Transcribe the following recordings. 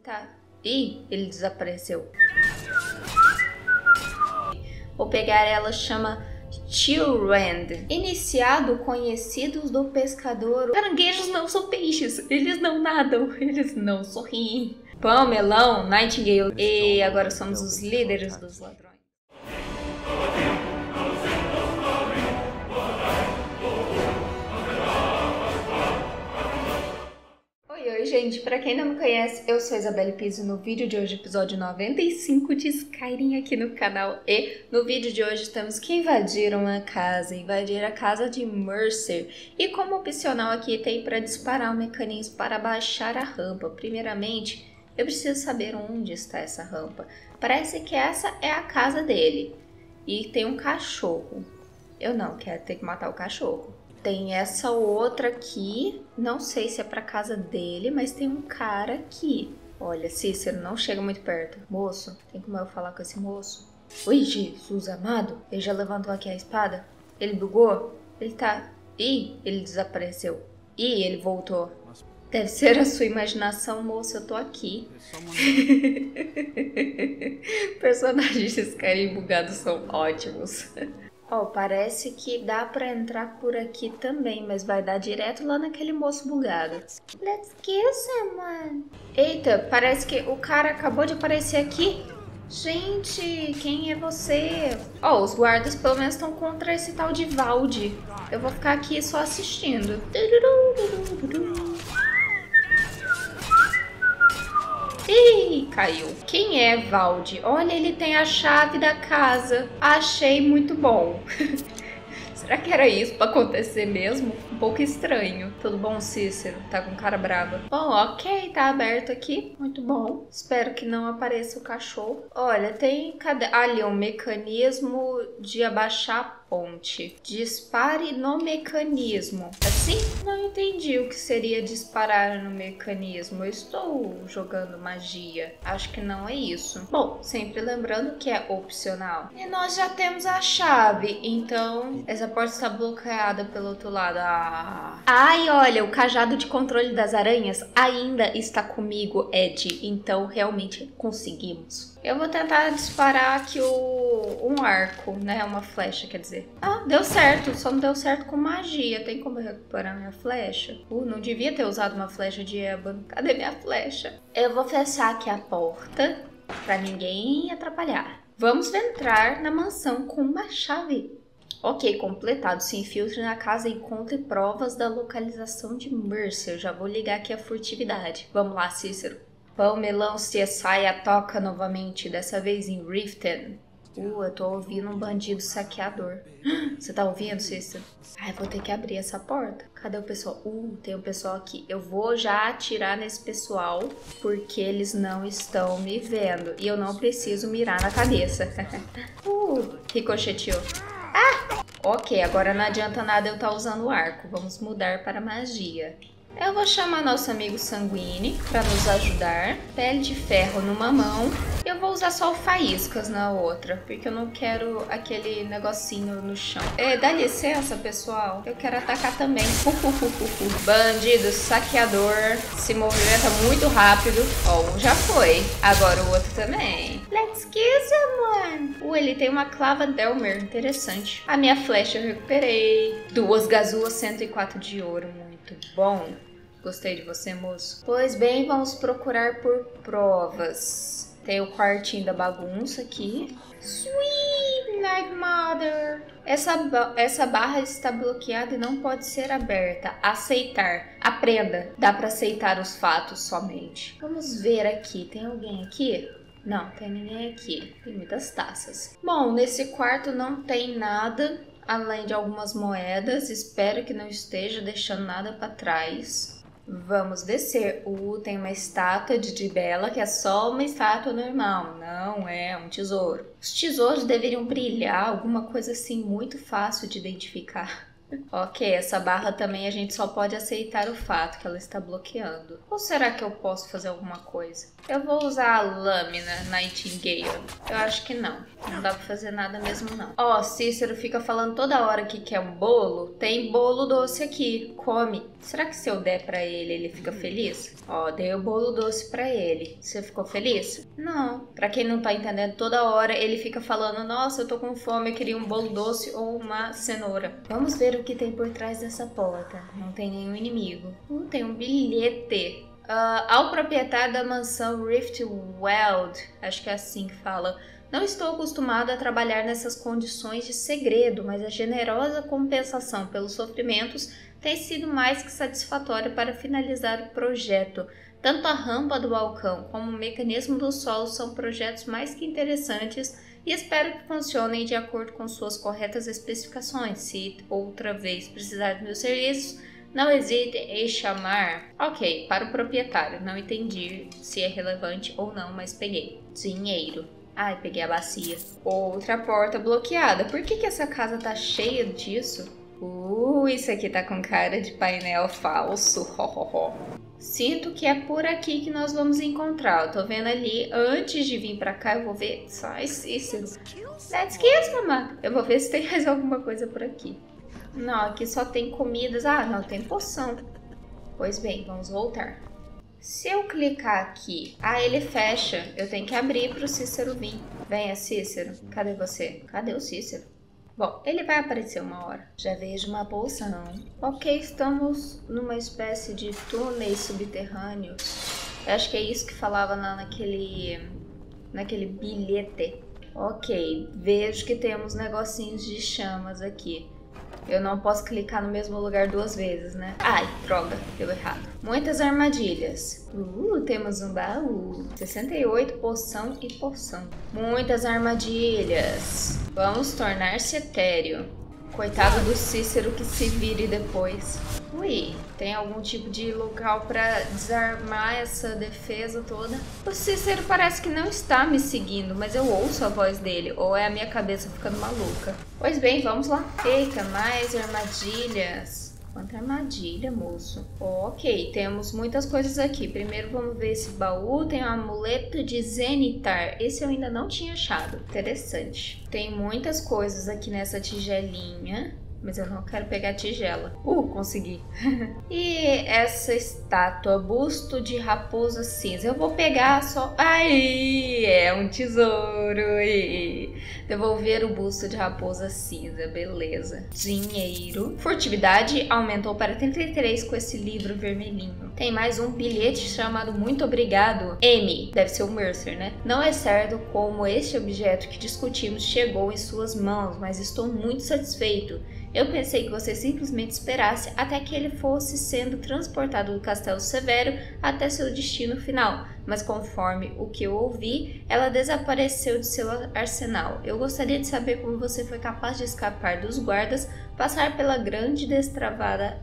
tá... Ih, ele desapareceu. Vou pegar ela, chama Chilrand. Iniciado, conhecidos do pescador. Caranguejos não são peixes. Eles não nadam. Eles não sorriem. Pão, melão, Nightingale. E agora somos os líderes dos ladrões. Oi, gente, pra quem não me conhece, eu sou Isabelle Pizzo. No vídeo de hoje, episódio 95 de Skyrim aqui no canal. E no vídeo de hoje temos que invadir uma casa, invadir a casa de Mercer. E como opcional aqui tem para disparar um mecanismo para baixar a rampa. Primeiramente, eu preciso saber onde está essa rampa. Parece que essa é a casa dele. E tem um cachorro. Eu não quero ter que matar o cachorro. Tem essa outra aqui, não sei se é pra casa dele, mas tem um cara aqui. Olha, Cícero, não chega muito perto. Moço, tem como eu falar com esse moço? Oi, Jesus amado, ele já levantou aqui a espada? Ele bugou? Ele tá... Ih, ele desapareceu. Ih, ele voltou. Deve ser a sua imaginação, moço, eu tô aqui. Personagens de Skyrim bugados são ótimos. Ó, parece que dá pra entrar por aqui também, mas vai dar direto lá naquele moço bugado. Let's kill someone. Eita, parece que o cara acabou de aparecer aqui. Gente, quem é você? Ó, os guardas pelo menos estão contra esse tal de Valde. Eu vou ficar aqui só assistindo. Ih, caiu. Quem é Valde? Olha, ele tem a chave da casa. Achei muito bom. Será que era isso pra acontecer mesmo? Um pouco estranho. Tudo bom, Cícero? Tá com cara brava. Bom, ok, tá aberto aqui. Muito bom. Espero que não apareça o cachorro. Olha, tem... Cadê? Ali, um mecanismo de abaixar a ponte. Dispare no mecanismo. Assim? Não entendi o que seria disparar no mecanismo. Eu estou jogando magia. Acho que não é isso. Bom, sempre lembrando que é opcional. E nós já temos a chave. Então, essa porta está bloqueada pelo outro lado. Ai, olha, o cajado de controle das aranhas ainda está comigo, Ed. Então, realmente conseguimos. Eu vou tentar disparar aqui um arco, né? Uma flecha, quer dizer. Ah, deu certo. Só não deu certo com magia. Tem como eu recuperar minha flecha? Não devia ter usado uma flecha de ébano. Cadê minha flecha? Eu vou fechar aqui a porta pra ninguém atrapalhar. Vamos entrar na mansão com uma chave. Ok, completado. Se infiltre na casa e encontre provas da localização de Mercer. Já vou ligar aqui a furtividade. Vamos lá, Cícero. Pão, melão, saia toca novamente, dessa vez em Riften. Eu tô ouvindo um bandido saqueador. Você tá ouvindo, Cícero? Ai, vou ter que abrir essa porta. Cadê o pessoal? Tem um pessoal aqui. Eu vou já atirar nesse pessoal, porque eles não estão me vendo. E eu não preciso mirar na cabeça. Ricocheteou. Ok, agora não adianta nada eu estar usando o arco. Vamos mudar para magia. Eu vou chamar nosso amigo Sanguine para nos ajudar. Pele de ferro numa mão. Eu vou usar só o faíscas na outra, porque eu não quero aquele negocinho no chão. Dá licença, pessoal. Eu quero atacar também. Bandido, saqueador. Se movimenta muito rápido. Ó, um já foi. Agora o outro também. Let's kill someone. Ele tem uma clava Delmer. Interessante. A minha flecha eu recuperei. 2 gazuas, 104 de ouro. Muito bom. Gostei de você, moço. Pois bem, vamos procurar por provas. Tem o quartinho da bagunça aqui. Sweet Night Mother. Essa barra está bloqueada e não pode ser aberta. Aceitar. Aprenda. Dá para aceitar os fatos somente. Vamos ver aqui. Tem alguém aqui? Não, tem ninguém aqui. Tem muitas taças. Bom, nesse quarto não tem nada além de algumas moedas. Espero que não esteja deixando nada para trás. Vamos descer. Tem uma estátua de Dibella, que é só uma estátua normal. Não é um tesouro. Os tesouros deveriam brilhar, alguma coisa assim muito fácil de identificar. Ok, essa barra também a gente só pode aceitar o fato que ela está bloqueando. Ou será que eu posso fazer alguma coisa? Eu vou usar a lâmina Nightingale. Eu acho que não. Não dá pra fazer nada mesmo não. Ó, Cícero fica falando toda hora que quer um bolo. Tem bolo doce aqui. Come. Será que se eu der pra ele, ele fica feliz? Ó, dei o bolo doce pra ele. Você ficou feliz? Não. Pra quem não tá entendendo, toda hora ele fica falando: nossa, eu tô com fome, eu queria um bolo doce ou uma cenoura. Vamos ver o que tem por trás dessa porta. Não tem nenhum inimigo. Tem um bilhete. Ao proprietário da mansão Riftweld, acho que é assim que fala: não estou acostumado a trabalhar nessas condições de segredo, mas a generosa compensação pelos sofrimentos tem sido mais que satisfatória para finalizar o projeto. Tanto a rampa do balcão como o mecanismo do solo são projetos mais que interessantes e espero que funcionem de acordo com suas corretas especificações. Se outra vez precisar dos meus serviços, não hesite em chamar. Ok, para o proprietário. Não entendi se é relevante ou não, mas peguei. Dinheiro. Ai, peguei a bacia. Outra porta bloqueada. Por que essa casa tá cheia disso? Isso aqui tá com cara de painel falso. Sinto que é por aqui que nós vamos encontrar. Eu tô vendo ali, antes de vir pra cá, eu vou ver. Sai, Cícero. Let's kiss, mamãe. Eu vou ver se tem mais alguma coisa por aqui. Não, aqui só tem comidas. Ah, não, tem poção. Pois bem, vamos voltar. Se eu clicar aqui, ele fecha. Eu tenho que abrir pro Cícero vir. Venha, Cícero. Cadê você? Cadê o Cícero? Bom, ele vai aparecer uma hora. Já vejo uma poção. Ok, estamos numa espécie de túneis subterrâneos. Eu acho que é isso que falava naquele bilhete. Ok, vejo que temos negocinhos de chamas aqui. Eu não posso clicar no mesmo lugar duas vezes, né? Ai, droga, deu errado. Muitas armadilhas. Temos um baú. 68, poção e poção. Muitas armadilhas. Vamos tornar-se etéreo. Coitado do Cícero que se vire depois. Tem algum tipo de local pra desarmar essa defesa toda? O Cícero parece que não está me seguindo, mas eu ouço a voz dele. Ou é a minha cabeça ficando maluca? Pois bem, vamos lá. Eita, mais armadilhas. Quanta armadilha, moço. Ok, temos muitas coisas aqui. Primeiro vamos ver esse baú. Tem um amuleto de Zenitar. Esse eu ainda não tinha achado. Interessante. Tem muitas coisas aqui nessa tigelinha. Mas eu não quero pegar a tigela. Consegui. E essa estátua, busto de raposa cinza. Eu vou pegar só... Ai, é um tesouro. Devolver o busto de raposa cinza. Beleza. Dinheiro. Furtividade aumentou para 33 com esse livro vermelhinho. Tem mais um bilhete chamado Muito Obrigado. M. Deve ser o Mercer, né? Não é certo como este objeto que discutimos chegou em suas mãos, mas estou muito satisfeito. Eu pensei que você simplesmente esperasse até que ele fosse sendo transportado do Castelo Severo até seu destino final, mas conforme o que eu ouvi, ela desapareceu de seu arsenal. Eu gostaria de saber como você foi capaz de escapar dos guardas, passar pela grade, destravar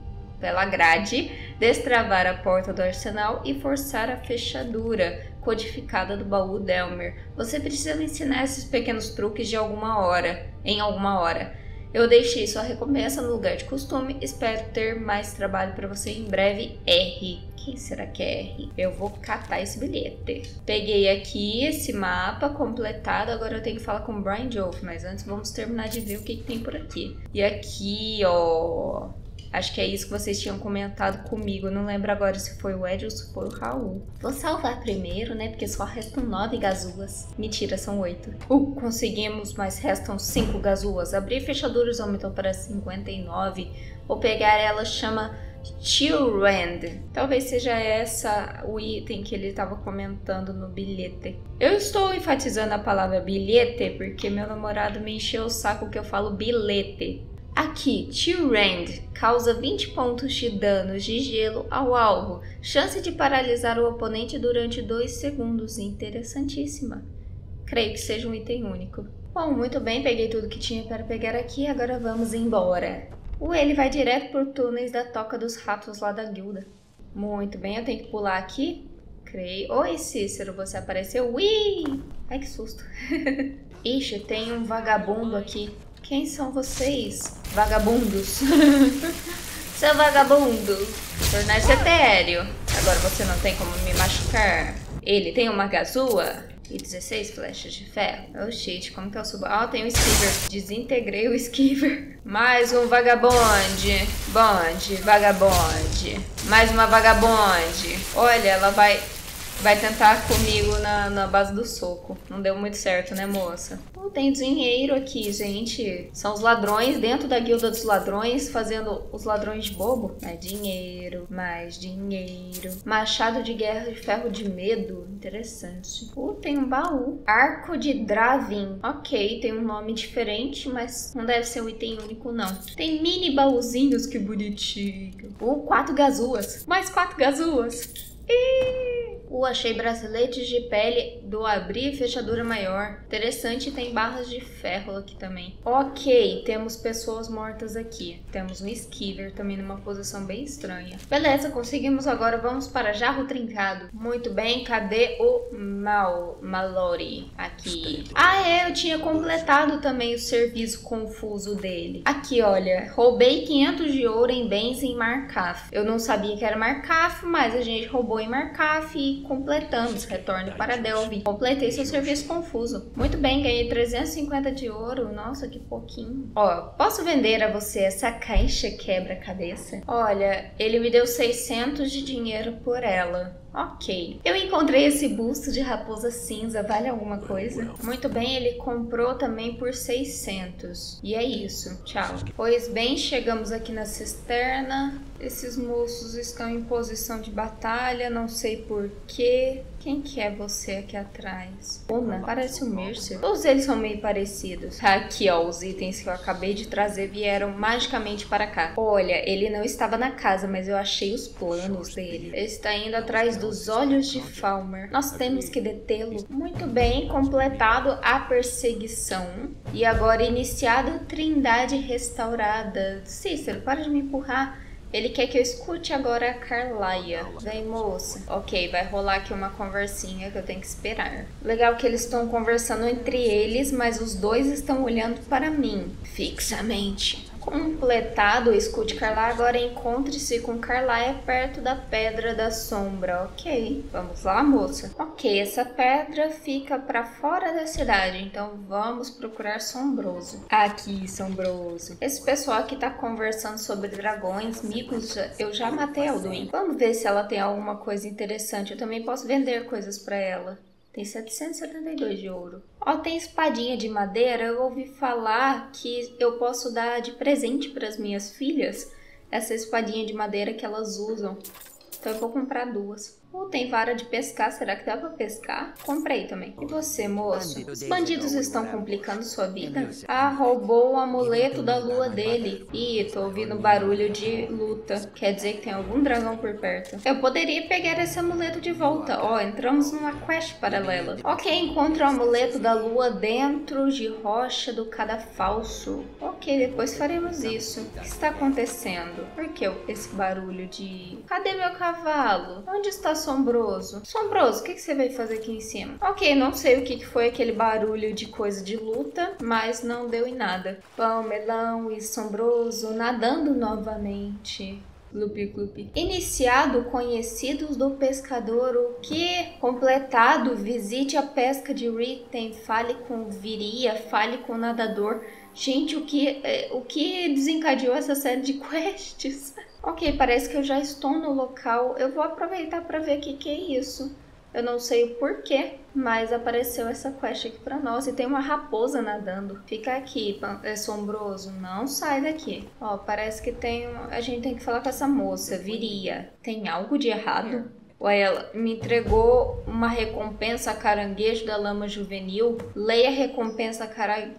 a porta do arsenal e forçar a fechadura codificada do baú Delmer. Você precisa me ensinar esses pequenos truques em alguma hora. Eu deixei sua recompensa no lugar de costume. Espero ter mais trabalho para você em breve. R. Quem será que é R? Eu vou catar esse bilhete. Peguei aqui esse mapa completado. Agora eu tenho que falar com o Brian Jove. Mas antes vamos terminar de ver o que tem por aqui. E aqui, ó... Acho que é isso que vocês tinham comentado comigo. Eu não lembro agora se foi o Ed ou se foi o Raul. Vou salvar primeiro, né? Porque só restam 9 gazuas. Mentira, são 8. Conseguimos, mas restam 5 gazuas. Abrir fechaduras aumentou para 59. Vou pegar ela, chama Chilrand. Talvez seja essa o item que ele estava comentando no bilhete. Eu estou enfatizando a palavra bilhete porque meu namorado me encheu o saco que eu falo bilhete. Aqui, Chilrand causa 20 pontos de danos de gelo ao alvo. Chance de paralisar o oponente durante 2 segundos. Interessantíssima. Creio que seja um item único. Bom, muito bem, peguei tudo que tinha para pegar aqui. Agora vamos embora. Ele vai direto por túneis da Toca dos Ratos lá da guilda. Muito bem, eu tenho que pular aqui. Creio. Oi, Cícero, você apareceu? Ui! Ai, que susto. Ixi, tem um vagabundo aqui. Quem são vocês? Vagabundos. Seu vagabundo. Tornar-se etéreo. Agora você não tem como me machucar. Ele tem uma gazua? E 16 flechas de ferro. Oh, shit, como que eu subo? Ah, tem um esquiver. Desintegrei o esquiver. Mais um vagabonde. Vagabonde. Mais uma vagabonde. Olha, ela vai tentar comigo na base do soco. Não deu muito certo, né, moça? Tem dinheiro aqui, gente. São os ladrões dentro da guilda dos ladrões fazendo os ladrões de bobo. Mais dinheiro, mais dinheiro. Machado de guerra de ferro de medo. Interessante. Tem um baú. Arco de Dravin. Ok, tem um nome diferente, mas não deve ser um item único, não. Tem mini baúzinhos, que bonitinho. 4 gazuas. Mais 4 gazuas. Achei braceletes de pele do abrir e fechadura maior. Interessante, tem barras de ferro aqui também. Ok, temos pessoas mortas aqui. Temos um esquiver também numa posição bem estranha. Beleza, conseguimos agora. Vamos para Jarro Trincado. Muito bem, cadê o Mallory? Aqui. Eu tinha completado também o serviço confuso dele. Aqui, olha. Roubei 500 de ouro em bens em Markaf. Eu não sabia que era Markaf, mas a gente roubou em Markaf e completamos. Retorne para Delvin. Completei seu serviço confuso. Muito bem, ganhei 350 de ouro. Nossa, que pouquinho. Posso vender a você essa caixa quebra-cabeça? Olha, ele me deu 600 de dinheiro por ela. Ok. Eu encontrei esse busto de raposa cinza. Vale alguma coisa? Muito bem, ele comprou também por 600. E é isso. Tchau. Pois bem, chegamos aqui na cisterna. Esses moços estão em posição de batalha. Não sei porquê. Quem que é você aqui atrás? Una, parece o Mercer. Todos eles são meio parecidos. Aqui, ó, os itens que eu acabei de trazer vieram magicamente para cá. Olha, ele não estava na casa, mas eu achei os planos dele. Ele está indo atrás dos olhos de Falmer. Nós temos que detê-lo. Muito bem, completado a perseguição. E agora iniciado Trindade Restaurada. Cícero, para de me empurrar. Ele quer que eu escute agora a Carlaia. Vem, moça. Ok, vai rolar aqui uma conversinha que eu tenho que esperar. Legal que eles estão conversando entre eles, mas os dois estão olhando para mim fixamente. Completado, escute Carlaia, agora encontre-se com Carlaia perto da Pedra da Sombra. Ok, vamos lá, moça. Ok, essa pedra fica pra fora da cidade, então vamos procurar Sombroso. Aqui, Sombroso. Esse pessoal aqui tá conversando sobre dragões, micos. Eu já matei a Alduin. Vamos ver se ela tem alguma coisa interessante. Eu também posso vender coisas pra ela. Tem 772 de ouro. Tem espadinha de madeira. Eu ouvi falar que eu posso dar de presente para as minhas filhas essa espadinha de madeira que elas usam. Então eu vou comprar 2. Tem vara de pescar. Será que dá pra pescar? Comprei também. E você, moço? Os bandidos estão complicando sua vida? Roubou o amuleto da lua dele. Ih, tô ouvindo barulho de luta. Quer dizer que tem algum dragão por perto. Eu poderia pegar esse amuleto de volta. Entramos numa quest paralela. Ok, encontro o amuleto da lua dentro de rocha do cadafalso. Ok, depois faremos isso. O que está acontecendo? Por que esse barulho de... Cadê meu cavalo? Onde está Sombroso? Sombroso, o que você veio fazer aqui em cima? Ok, não sei o que foi aquele barulho de coisa de luta, mas não deu em nada. Pão, melão e Sombroso nadando novamente. Lupi, clupi. Iniciado, conhecidos do pescador. O que? Completado, visite a pesca de Ritten, fale com Viria, fale com o nadador. Gente, o que desencadeou essa série de quests? Ok, parece que eu já estou no local. Eu vou aproveitar para ver o que é isso. Eu não sei o porquê, mas apareceu essa quest aqui pra nós. E tem uma raposa nadando. Fica aqui, é Sombroso. Não sai daqui. Parece que a gente tem que falar com essa moça, Viria. Tem algo de errado? Ela me entregou uma recompensa a caranguejo da lama juvenil. Leia a recompensa a caranguejo.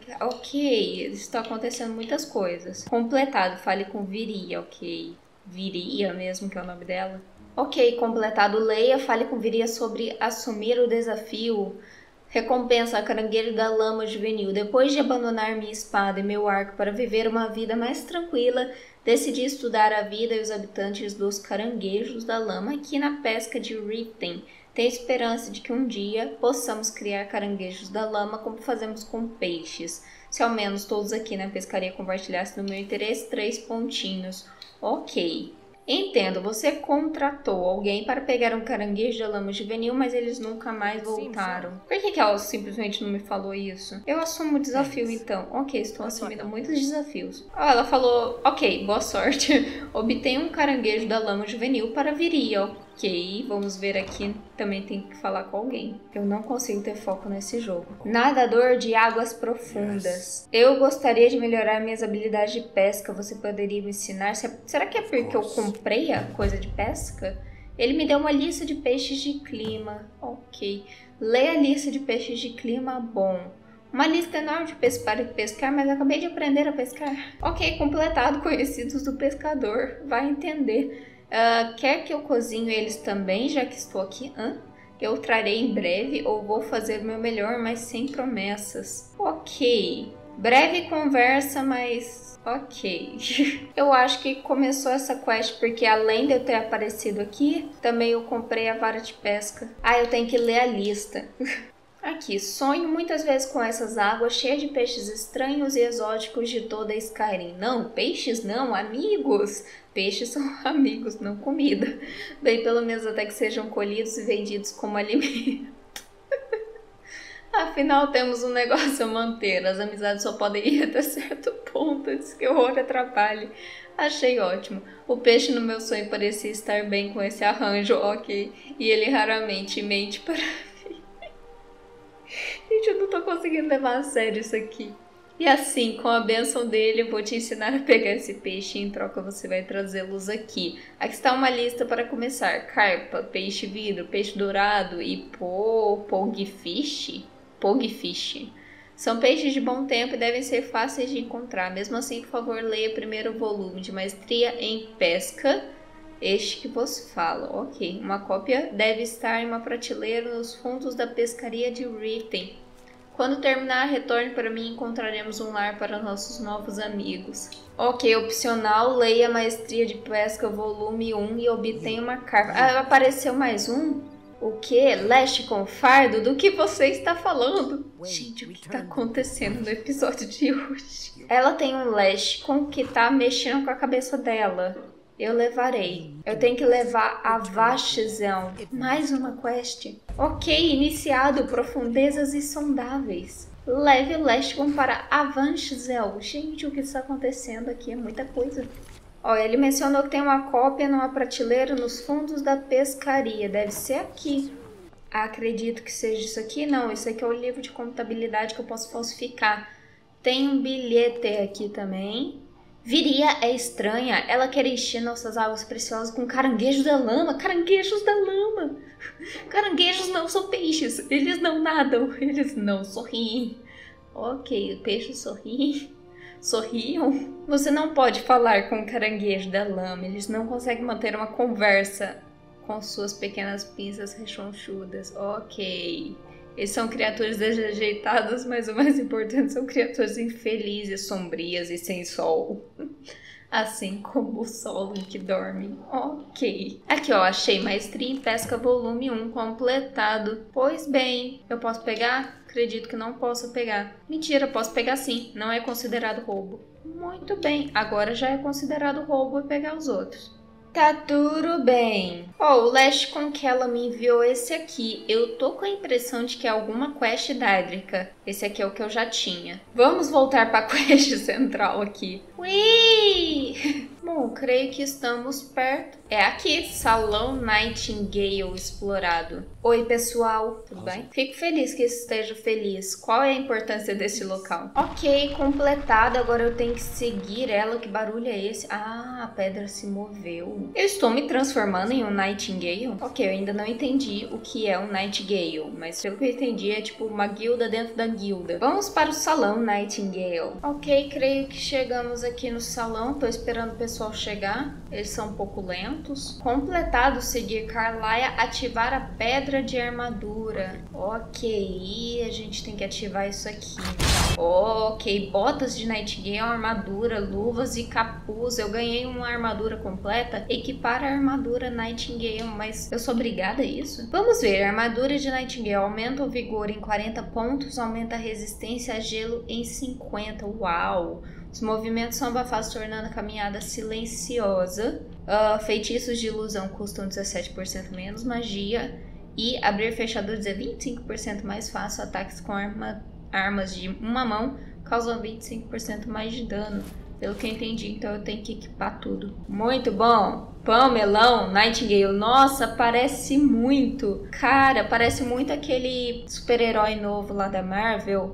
Ok, está acontecendo muitas coisas. Completado, fale com Viria, ok. Viria mesmo, que é o nome dela. Ok, completado. Leia, fale com Viria sobre assumir o desafio. Recompensa a caranguejo da lama juvenil. Depois de abandonar minha espada e meu arco para viver uma vida mais tranquila, decidi estudar a vida e os habitantes dos caranguejos da lama aqui na pesca de Ritten. Tenho esperança de que um dia possamos criar caranguejos da lama como fazemos com peixes. Se ao menos todos aqui na pescaria compartilhassem do meu interesse, 3 pontinhos. Ok. Entendo, você contratou alguém para pegar um caranguejo da lama juvenil, mas eles nunca mais voltaram. Por que ela simplesmente não me falou isso? Eu assumo o desafio então. Ok, estou assumindo muitos desafios. Ela falou, ok, boa sorte. Obtenha um caranguejo da lama juvenil para viria. Ok, vamos ver aqui. Também tem que falar com alguém. Eu não consigo ter foco nesse jogo. Nadador de águas profundas. Eu gostaria de melhorar minhas habilidades de pesca. Você poderia me ensinar? Será que é porque eu comprei a coisa de pesca? Ele me deu uma lista de peixes de clima. Ok. Leia a lista de peixes de clima. Bom. Uma lista enorme de peixes para pescar, mas acabei de aprender a pescar. Ok, completado. Conhecidos do pescador. Vai entender. Quer que eu cozinhe eles também, já que estou aqui? Eu trarei em breve ou vou fazer o meu melhor, mas sem promessas. Ok. Breve conversa, mas ok. Eu acho que começou essa quest porque além de eu ter aparecido aqui, também eu comprei a vara de pesca. Eu tenho que ler a lista. Aqui, sonho muitas vezes com essas águas cheias de peixes estranhos e exóticos de toda Skyrim. Não, peixes não, amigos. Peixes são amigos, não comida. Bem, pelo menos até que sejam colhidos e vendidos como alimento. Afinal, temos um negócio a manter. As amizades só podem ir até certo ponto antes que o horror atrapalhe. Achei ótimo. O peixe no meu sonho parecia estar bem com esse arranjo, ok. E ele raramente mente para mim. Gente, eu não tô conseguindo levar a sério isso aqui. E assim, com a bênção dele, eu vou te ensinar a pegar esse peixe e em troca você vai trazê-los aqui. Aqui está uma lista para começar. Carpa, peixe vidro, peixe dourado e pogfish. Pogfish. São peixes de bom tempo e devem ser fáceis de encontrar. Mesmo assim, por favor, leia o primeiro volume de Maestria em Pesca. Este que vos fala, ok. Uma cópia deve estar em uma prateleira nos fundos da pescaria de Riften. Quando terminar, retorne para mim e encontraremos um lar para nossos novos amigos. Ok, opcional, leia Maestria de Pesca volume 1 e obtenha uma carta. Apareceu mais um? O que? Leste com fardo? Do que você está falando? Gente, o que está acontecendo no episódio de hoje? Ela tem um leste com que tá mexendo com a cabeça dela. Eu levarei. Eu tenho que levar a Vashzel. Mais uma quest. Ok, iniciado. Profundezas insondáveis. Leve o Leshkon para Avanshzel. Gente, o que está acontecendo aqui é muita coisa. Olha, ele mencionou que tem uma cópia numa prateleira nos fundos da pescaria. Deve ser aqui. Acredito que seja isso aqui. Não, isso aqui é o livro de contabilidade que eu posso falsificar. Tem um bilhete aqui também. Viria é estranha, ela quer encher nossas águas preciosas com caranguejos da lama. Caranguejos da lama! Caranguejos não são peixes, eles não nadam, eles não sorriem. Ok, o peixe sorri. Sorriam? Você não pode falar com o caranguejo da lama, eles não conseguem manter uma conversa com suas pequenas pinças rechonchudas. Ok. Eles são criaturas desajeitadas, mas o mais importante são criaturas infelizes, sombrias e sem sol. Assim como o sol em que dormem. Ok. Aqui, ó, achei Maestria em Pesca volume 1 completado. Pois bem, eu posso pegar? Acredito que não posso pegar. Mentira, posso pegar sim. Não é considerado roubo. Muito bem, agora já é considerado roubo e pegar os outros. Tá tudo bem. O Leshkon que ela me enviou esse aqui. Eu tô com a impressão de que é alguma quest Daedrica. Esse aqui é o que eu já tinha. Vamos voltar pra quest central aqui. Ui! Bom, creio que estamos perto. É aqui, Salão Nightingale explorado. Oi, pessoal. Tudo bem? Fico feliz que esteja feliz. Qual é a importância desse local? Ok, completado. Agora eu tenho que seguir ela. Que barulho é esse? Ah, a pedra se moveu. Eu estou me transformando em um Nightingale? Ok, eu ainda não entendi o que é um Nightingale. Mas pelo que eu entendi, é tipo uma guilda dentro da guilda. Vamos para o Salão Nightingale. Ok, creio que chegamos aqui no salão. Tô esperando o pessoal chegar. Eles são um pouco lentos. Completado, seguir Carlaia, ativar a pedra de armadura. Ok, a gente tem que ativar isso aqui. Ok, botas de Nightingale, armadura, luvas e capuz. Eu ganhei uma armadura completa. Equipar a armadura Nightingale, mas eu sou obrigada a isso? Vamos ver, a armadura de Nightingale aumenta o vigor em 40 pontos, aumenta a resistência a gelo em 50. Uau! Os movimentos são abafados, tornando a caminhada silenciosa. Feitiços de ilusão custam 17% menos magia. E abrir fechaduras é 25% mais fácil. Ataques com armas de uma mão causam 25% mais de dano. Pelo que eu entendi, então eu tenho que equipar tudo. Muito bom! Pão, melão, Nightingale. Nossa, parece muito. Cara, parece muito aquele super-herói novo lá da Marvel.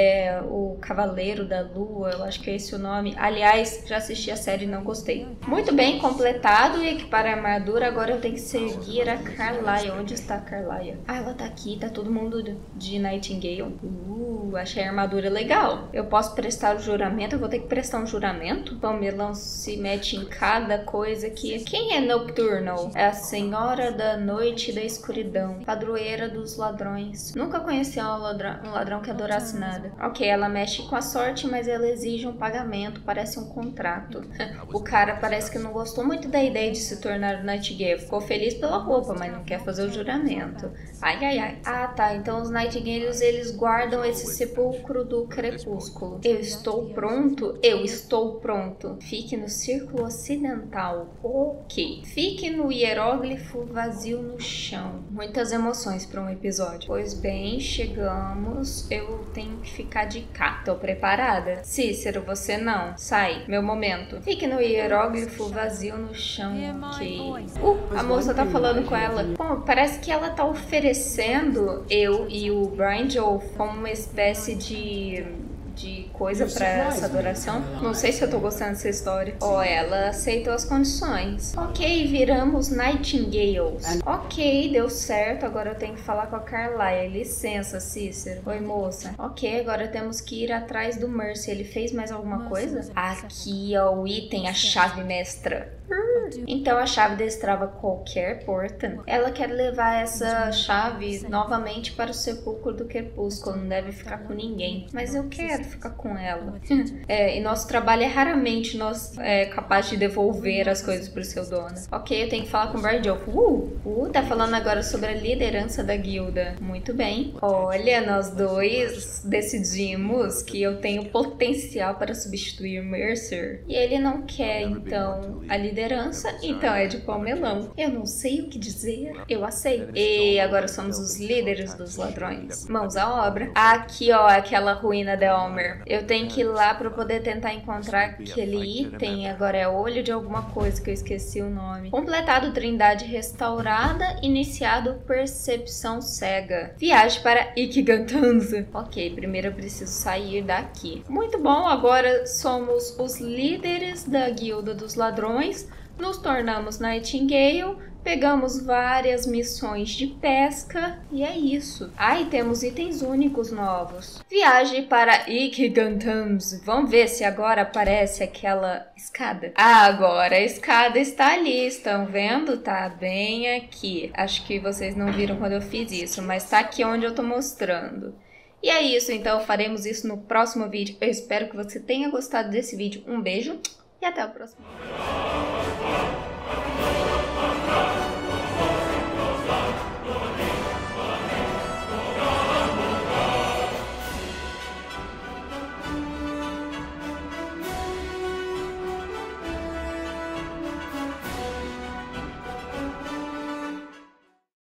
O Cavaleiro da Lua, eu acho que é esse o nome. Aliás, já assisti a série e não gostei. Muito bem, completado. E equipar a armadura. Agora eu tenho que seguir a Carlaia. Onde está a Carlaia? Ah, ela tá aqui. Tá todo mundo de Nightingale. Achei a armadura legal. Eu posso prestar o juramento. Eu vou ter que prestar um juramento? Pão, melão se mete em cada coisa aqui. Quem é Nocturnal? É a senhora da noite e da escuridão, padroeira dos ladrões. Nunca conheci um ladrão que adorasse nada. Ok, ela mexe com a sorte, mas ela exige um pagamento, parece um contrato. O cara parece que não gostou muito da ideia de se tornar o Nightingale. Ficou feliz pela roupa, mas não quer fazer o juramento. Ai, ai, ai. Ah, tá. Então os Nightingales, eles guardam esse sepulcro do crepúsculo. Eu estou pronto? Eu estou pronto. Fique no círculo ocidental. Ok. Fique no hieróglifo vazio no chão. Muitas emoções para um episódio. Pois bem, chegamos. Eu tenho que ficar de cá. Tô preparada? Cícero, você não. Sai. Meu momento. Fique no hieróglifo vazio no chão. Ok. A moça tá falando com ela. Bom, parece que ela tá oferecendo eu e o Brian Joe como uma espécie de coisa pra essa adoração. Não sei se eu tô gostando dessa história. Ela aceitou as condições. Ok, viramos Nightingales. Ok, deu certo. Agora eu tenho que falar com a Carlaia. Licença, Cícero. Oi, moça. Ok, agora temos que ir atrás do Mercy. Ele fez mais alguma coisa? Aqui, ó, o item, a chave mestra. Então a chave destrava qualquer porta. Ela quer levar essa chave novamente para o sepulcro do crepúsculo. Não deve ficar com ninguém. Mas eu quero ficar com ela. E nosso trabalho é raramente capaz de devolver as coisas para o seu dono. Ok, eu tenho que falar com o Bardiel. Tá falando agora sobre a liderança da guilda. Muito bem. Olha, nós dois decidimos que eu tenho potencial para substituir Mercer. E ele não quer, então, a liderança. Então é de pão melão. Eu não sei o que dizer. Eu aceito. E agora somos os líderes dos ladrões. Mãos à obra. Aqui, ó, aquela ruína de Homer. Eu tenho que ir lá para poder tentar encontrar aquele item. Agora é olho de alguma coisa que eu esqueci o nome. Completado Trindade restaurada. Iniciado percepção cega. Viagem para Ikiganthanza. Ok, primeiro eu preciso sair daqui. Muito bom, agora somos os líderes da guilda dos ladrões. Nos tornamos Nightingale, pegamos várias missões de pesca e é isso. E temos itens únicos novos. Viagem para Ikiganthanza. Vamos ver se agora aparece aquela escada. Agora a escada está ali, estão vendo? Tá bem aqui. Acho que vocês não viram quando eu fiz isso, mas tá aqui onde eu tô mostrando. E é isso, então faremos isso no próximo vídeo. Eu espero que você tenha gostado desse vídeo. Um beijo e até o próximo.